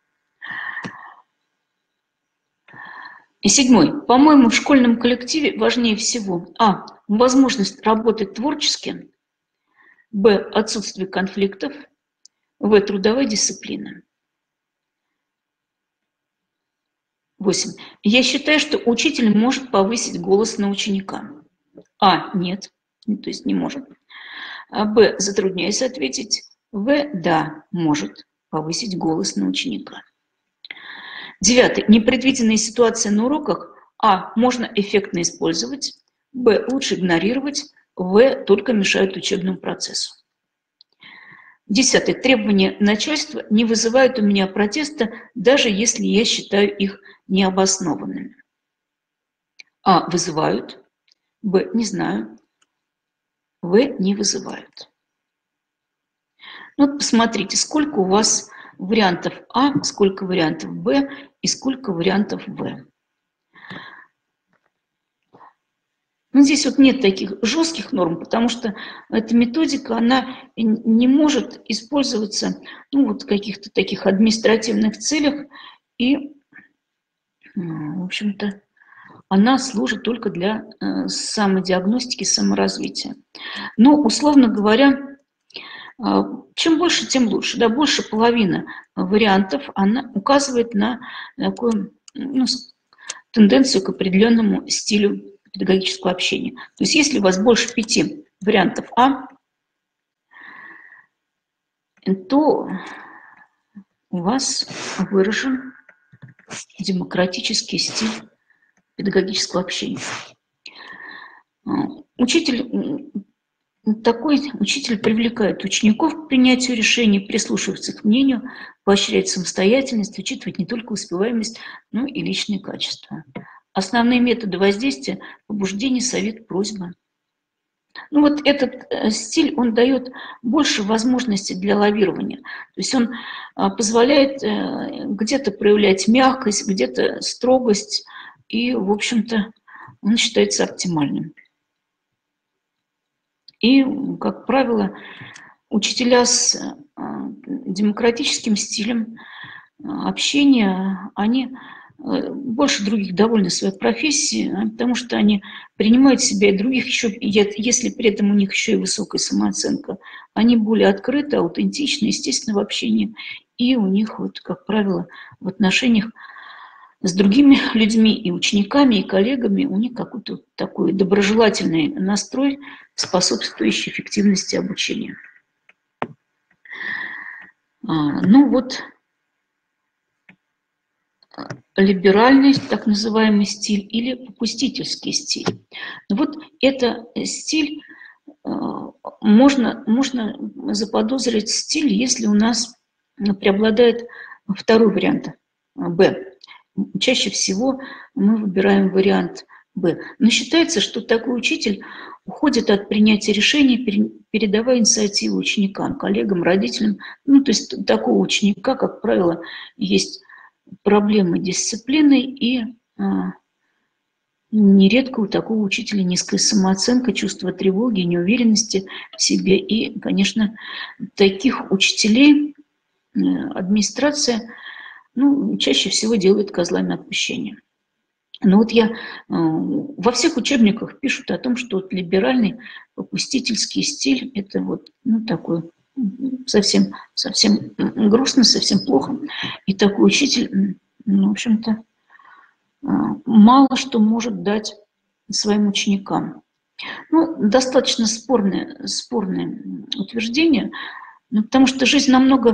И седьмой. По-моему, в школьном коллективе важнее всего возможность работать творчески, б. отсутствие конфликтов, в. трудовая дисциплина. 8. Я считаю, что учитель может повысить голос на ученика. Нет, то есть не может. Б. Затрудняюсь ответить. В. Да, может повысить голос на ученика. 9. Непредвиденные ситуации на уроках можно эффектно использовать, б. лучше игнорировать, в. только мешают учебному процессу. 10. Требования начальства не вызывают у меня протеста, даже если я считаю их необоснованными. Вызывают, б. не знаю, в. не вызывают. Вот посмотрите, сколько у вас вариантов сколько вариантов Б и сколько вариантов В. Здесь вот нет таких жестких норм, потому что эта методика, она не может использоваться в каких-то таких административных целях, и, в общем-то, она служит только для самодиагностики, саморазвития. Но, условно говоря, чем больше, тем лучше. Да, больше половины вариантов она указывает на такую тенденцию к определенному стилю педагогического общения. То есть если у вас больше 5 вариантов то у вас выражен демократический стиль педагогического общения. Такой учитель привлекает учеников к принятию решений, прислушивается к мнению, поощряет самостоятельность, учитывает не только успеваемость, но и личные качества. Основные методы воздействия – побуждение, совет, просьба. Вот этот стиль, он дает больше возможностей для лавирования. То есть он позволяет где-то проявлять мягкость, где-то строгость, и, в общем-то, он считается оптимальным. И, как правило, учителя с демократическим стилем общения, они больше других довольны своей профессией, потому что они принимают себя и других еще, если при этом у них еще и высокая самооценка, они более открыты, аутентичны, естественно, в общении, и у них, как правило, в отношениях с другими людьми, и учениками, и коллегами, у них какой-то такой доброжелательный настрой, способствующий эффективности обучения. Либеральный, так называемый стиль, или попустительский стиль. Это стиль, можно заподозрить стиль, если у нас преобладает второй вариант, Б. Чаще всего мы выбираем вариант Но считается, что такой учитель уходит от принятия решений, передавая инициативу ученикам, коллегам, родителям. Ну, то есть такого ученика, как правило, есть проблемы дисциплины, и нередко у такого учителя низкая самооценка, чувство тревоги, неуверенности в себе. И, конечно, таких учителей администрация чаще всего делает козлами отпущения. Но вот во всех учебниках пишут о том, что вот либеральный попустительский стиль – это вот такой совсем грустно, совсем плохо. И такой учитель, в общем-то, мало что может дать своим ученикам. Достаточно спорное утверждение, потому что жизнь намного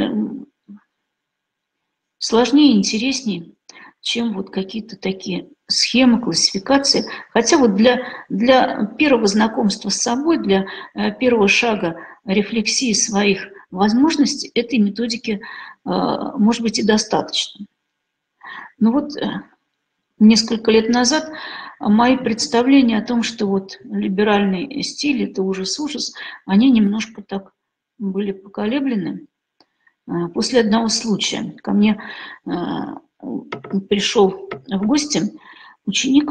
сложнее и интереснее, чем вот какие-то такие схемы, классификации. Хотя вот для первого знакомства с собой, для первого шага рефлексии своих возможностей этой методики, может быть, и достаточно. Но вот несколько лет назад мои представления о том, что вот либеральный стиль – это ужас-ужас, они немножко так были поколеблены. После одного случая ко мне пришел в гости ученик,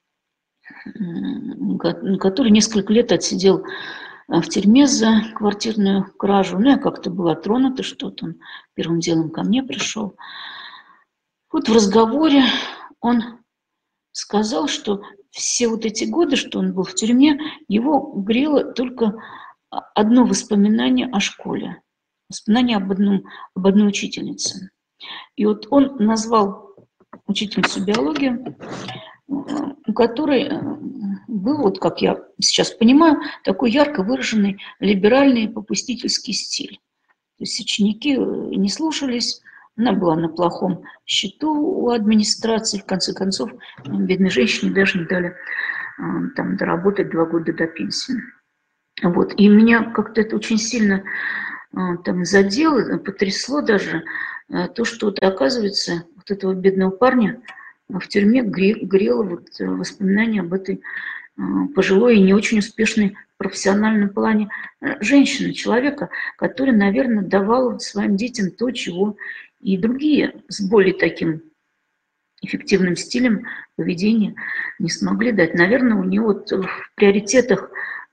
который несколько лет отсидел в тюрьме за квартирную кражу. Я как-то была тронута, что-то он первым делом ко мне пришел. Вот в разговоре он сказал, что все вот эти годы, что он был в тюрьме, его грело только одно воспоминание о школе. Воспоминание об одной учительнице. И вот он назвал учительницу биологии, у которой был, вот как я сейчас понимаю, такой ярко выраженный либеральный попустительский стиль. То есть ученики не слушались, она была на плохом счету у администрации, в конце концов, бедной женщине даже не дали там доработать 2 года до пенсии. Вот. И меня как-то это очень сильно там задело, потрясло даже то, что вот, оказывается, вот этого бедного парня в тюрьме грело вот воспоминания об этой пожилой и не очень успешной в профессиональном плане женщины, человека, который, наверное, давал своим детям то, чего и другие с более таким эффективным стилем поведения не смогли дать. Наверное, у него вот в приоритетных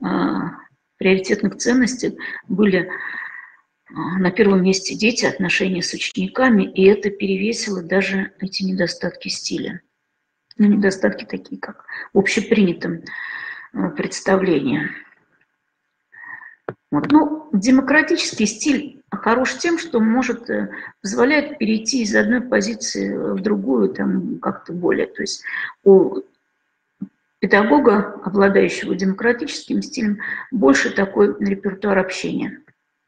ценностях были на первом месте дети, отношения с учениками, и это перевесило даже эти недостатки стиля. Недостатки такие, как в общепринятом представлении. Вот. Демократический стиль хорош тем, что позволяет перейти из одной позиции в другую, там как-то более. То есть у педагога, обладающего демократическим стилем, больше такой репертуар общения.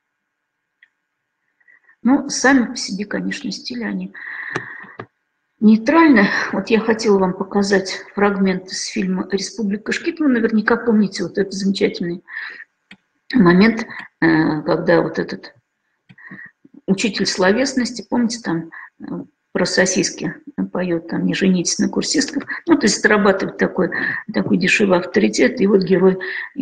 Сами по себе, конечно, стили, они нейтральны. Вот я хотела вам показать фрагмент из фильма «Республика Шкит». Вы наверняка помните вот этот замечательный момент, когда вот этот учитель словесности, помните, там про сосиски поет, там «Не женитесь на курсистках». То есть зарабатывает такой дешевый авторитет. И вот герой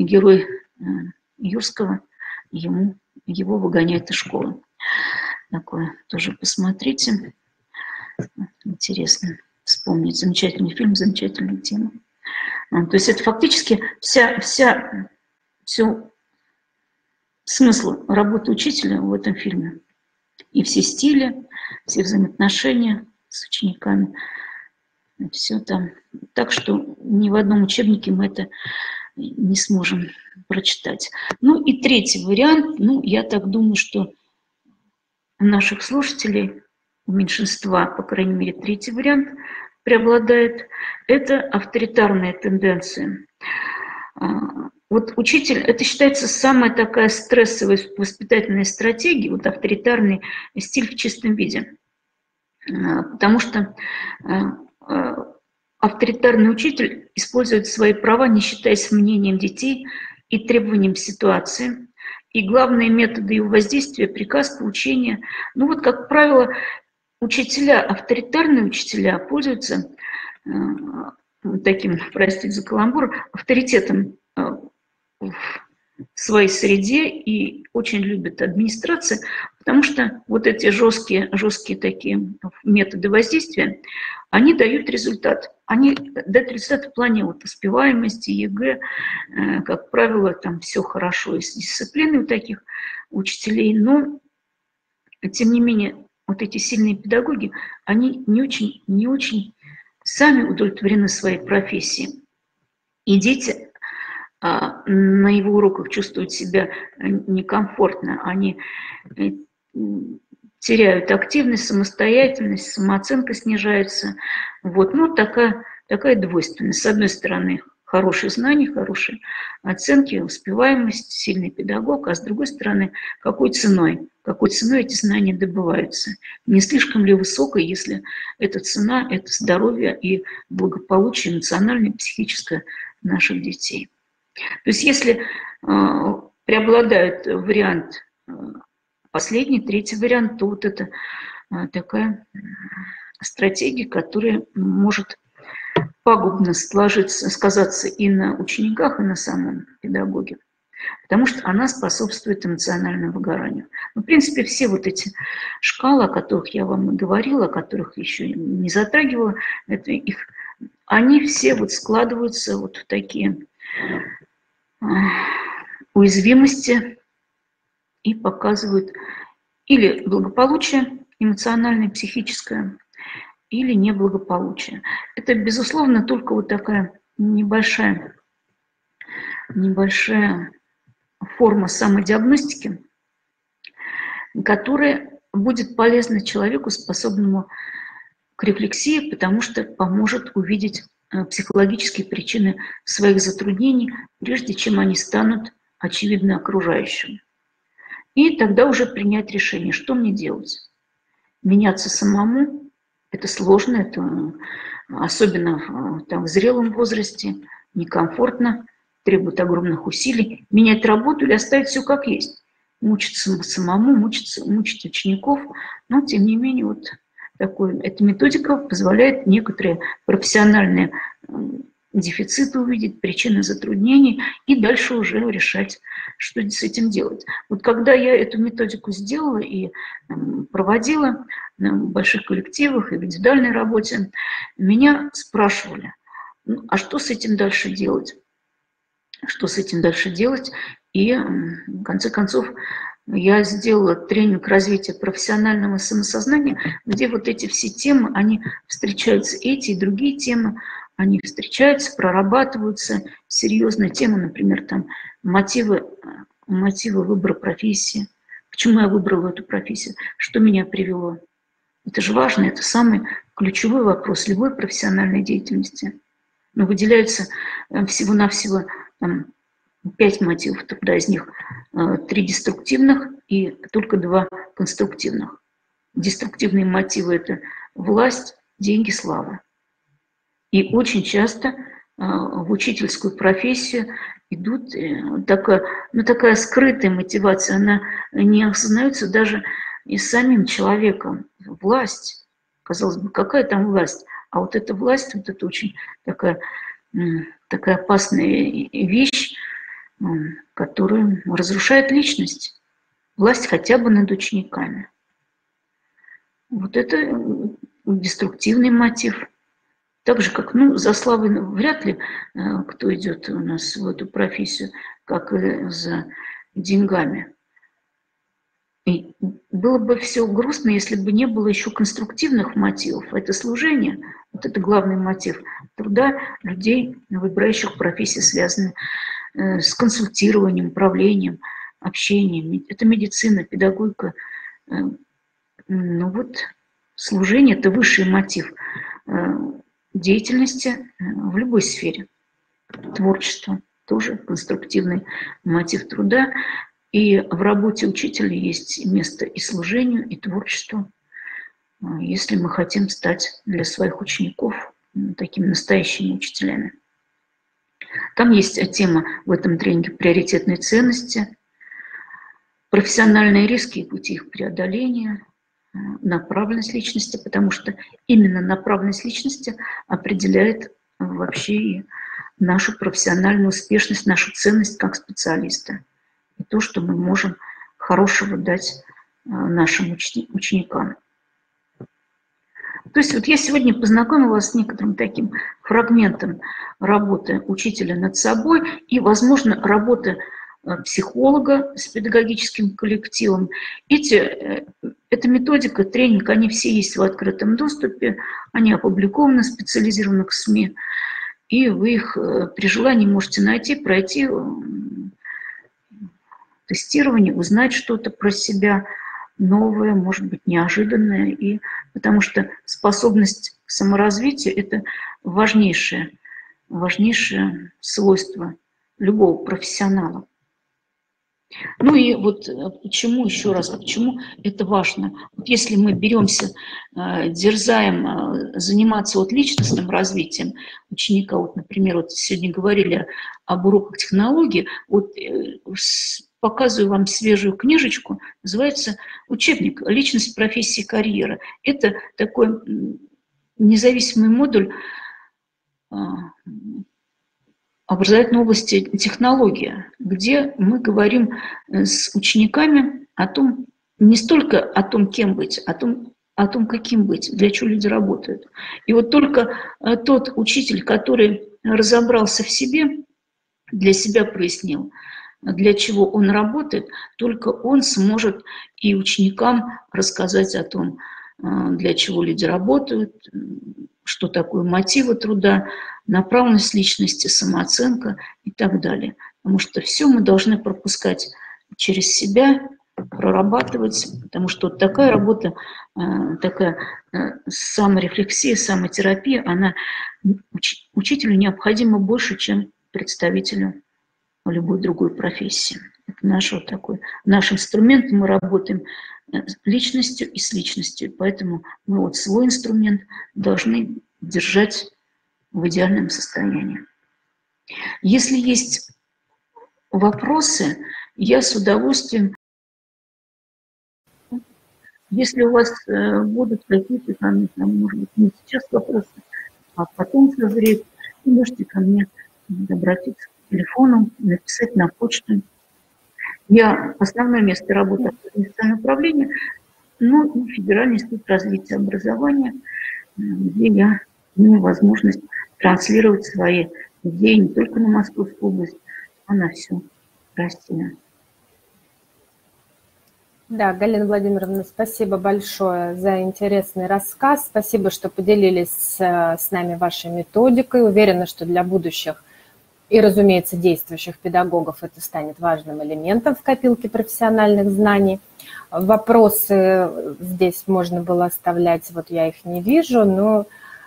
Юрского его выгоняет из школы. Такое тоже посмотрите. Интересно вспомнить. Замечательный фильм, замечательная тема. То есть это фактически все смысл работы учителя в этом фильме. И все стили, все взаимоотношения с учениками. Все там. Так что ни в одном учебнике мы это не сможем прочитать. И третий вариант. Я так думаю, что у наших слушателей, у меньшинства, по крайней мере, третий вариант преобладает. Это авторитарные тенденции. Вот учитель, это считается самая такая стрессовая воспитательная стратегия, вот авторитарный стиль в чистом виде. Потому что авторитарный учитель использует свои права, не считаясь мнением детей и требованием ситуации. И главные методы его воздействия – приказ, поучение. Как правило, авторитарные учителя пользуются таким, простите за каламбур, авторитетом в своей среде и очень любят администрации, потому что вот эти жесткие такие методы воздействия, они дают результат. Они дают результат в плане вот успеваемости, ЕГЭ, как правило, там все хорошо и с дисциплиной у таких учителей, но тем не менее вот эти сильные педагоги, они не очень сами удовлетворены своей профессией. И дети на его уроках чувствуют себя некомфортно, они теряют активность, самостоятельность, самооценка снижается. Вот, ну, такая двойственность. С одной стороны, хорошие знания, хорошие оценки, успеваемость, сильный педагог, а с другой стороны, какой ценой эти знания добываются. Не слишком ли высокой, если эта цена – это здоровье и благополучие эмоциональное, психическое наших детей. То есть если преобладает вариант последний, третий вариант, то вот это такая стратегия, которая может пагубно сказаться и на учениках, и на самом педагоге, потому что она способствует эмоциональному выгоранию. Ну, в принципе, все вот эти шкалы, о которых я вам и говорила, о которых еще не затрагивала, они все вот складываются вот в такие уязвимости и показывают или благополучие эмоциональное, психическое, или неблагополучие. Это, безусловно, только вот такая небольшая форма самодиагностики, которая будет полезна человеку, способному к рефлексии, потому что поможет увидеть психологические причины своих затруднений, прежде чем они станут очевидны окружающим. И тогда уже принять решение, что мне делать. Меняться самому – это сложно, это особенно в зрелом возрасте, некомфортно, требует огромных усилий. Менять работу или оставить все как есть. Мучиться самому, мучить учеников, но тем не менее вот эта методика позволяет некоторые профессиональные дефициты увидеть, причины затруднений и дальше уже решать, что с этим делать. Вот когда я эту методику сделала и проводила на больших коллективах и в индивидуальной работе, меня спрашивали, ну, а что с этим дальше делать? Что с этим дальше делать? И в конце концов я сделала тренинг развития профессионального самосознания, где вот эти все темы, они встречаются, эти и другие темы, они встречаются, прорабатываются. Серьезная тема, например, там мотивы выбора профессии. Почему я выбрала эту профессию? Что меня привело? Это же важно, это самый ключевой вопрос любой профессиональной деятельности. Но выделяется всего-навсего 5 мотивов, тогда из них 3 деструктивных и только 2 конструктивных. Деструктивные мотивы – это власть, деньги, слава. И очень часто в учительскую профессию идут такая скрытая мотивация, она не осознается даже и самим человеком. Власть, казалось бы, какая там власть? А вот эта власть, вот это очень такая опасная вещь, которая разрушает личность. Власть хотя бы над учениками. Вот это деструктивный мотив. Так же, как, за славой вряд ли кто идет у нас в эту профессию, как и за деньгами. И было бы все грустно, если бы не было еще конструктивных мотивов. Это служение, вот это главный мотив труда людей, выбирающих профессии, связанные с консультированием, управлением, общением. Это медицина, педагогика. Служение – это высший мотив деятельности в любой сфере. Творчество – тоже конструктивный мотив труда. И в работе учителя есть место и служению, и творчеству, если мы хотим стать для своих учеников такими настоящими учителями. Там есть тема в этом тренинге приоритетной ценности, профессиональные риски и пути их преодоления, направленность личности, потому что именно направленность личности определяет вообще и нашу профессиональную успешность, нашу ценность как специалиста. И то, что мы можем хорошего дать нашим ученикам. То есть вот я сегодня познакомила вас с некоторым таким фрагментом работы учителя над собой и, возможно, работы психолога с педагогическим коллективом. Эта методика, тренинг, они все есть в открытом доступе, они опубликованы в специализированных СМИ, и вы их при желании можете найти, пройти тестирование, узнать что-то про себя новое, может быть, неожиданное, и потому что способность к саморазвитию – это важнейшее свойство любого профессионала. Ну и вот почему, еще раз, почему это важно? Вот если мы беремся, дерзаем заниматься вот личностным развитием ученика, вот, например, вот сегодня говорили об уроках технологии, вот показываю вам свежую книжечку, называется «Учебник. Личность, профессия, карьера». Это такой независимый модуль образовательной области технология, где мы говорим с учениками о том, не столько о том, кем быть, о том, каким быть, для чего люди работают. И вот только тот учитель, который разобрался в себе, для себя прояснил, для чего он работает, только он сможет и ученикам рассказать о том, для чего люди работают, что такое мотивы труда, направленность личности, самооценка и так далее. Потому что все мы должны пропускать через себя, прорабатывать, потому что вот такая работа, такая саморефлексия, самотерапия, она учителю необходима больше, чем представителю любой другой профессии. Это наш вот такой, наш инструмент, мы работаем с личностью и с личностью, поэтому мы вот свой инструмент должны держать в идеальном состоянии. Если есть вопросы, я с удовольствием, если у вас будут какие-то, может быть, не сейчас вопросы, а потом созреют, вы можете ко мне обратиться к телефону, написать на почту. Я основное место работы в административном управлении, но и Федеральный институт развития образования, где я имею возможность транслировать свои идеи не только на Московскую область, а на всю Россию. Да, Галина Владимировна, спасибо большое за интересный рассказ. Спасибо, что поделились с нами вашей методикой. Уверена, что для будущих и, разумеется, действующих педагогов это станет важным элементом в копилке профессиональных знаний. Вопросы здесь можно было оставлять, вот я их не вижу, но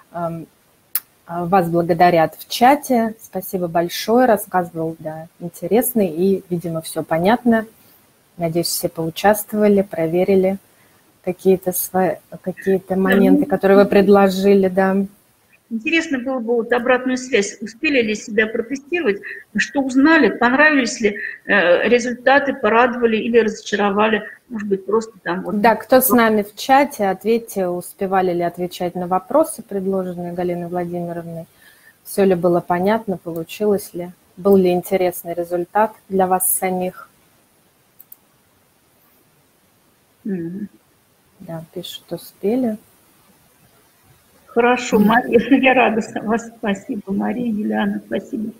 вас благодарят в чате. Спасибо большое, рассказ был, да, интересный и, видимо, все понятно. Надеюсь, все поучаствовали, проверили какие-то моменты, которые вы предложили, да. Интересно было бы вот обратную связь. Успели ли себя протестировать? Что узнали? Понравились ли результаты? Порадовали или разочаровали? Может быть, просто там... Вот... Да, кто с нами в чате, ответьте, успевали ли отвечать на вопросы, предложенные Галиной Владимировной. Все ли было понятно, получилось ли? Был ли интересный результат для вас самих? Да, пишут, успели. Хорошо, Мария, я рада вас. Спасибо, Мария, Юлиана, спасибо.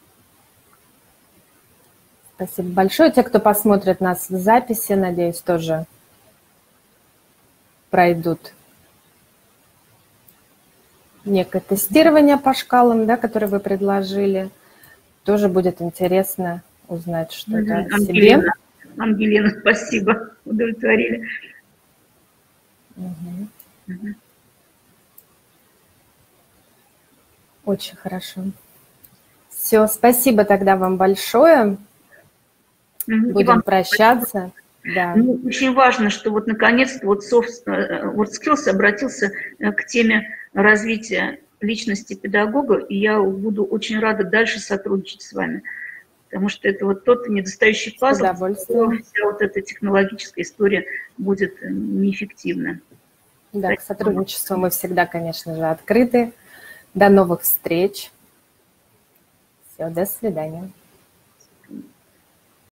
Спасибо большое. Те, кто посмотрит нас в записи, надеюсь, тоже пройдут некое тестирование по шкалам, да, которые вы предложили. Тоже будет интересно узнать что-то о себе. Ангелина, спасибо, удовлетворили. Очень хорошо. Все, спасибо тогда вам большое. Будем прощаться. Да. Ну, очень важно, что вот наконец-то вот WorldSkills обратился к теме развития личности педагога, и я буду очень рада дальше сотрудничать с вами, потому что это вот тот недостающий пазл, вся вот эта технологическая история будет неэффективна. Да, к сотрудничеству мы всегда, конечно же, открыты. До новых встреч. Все, до свидания.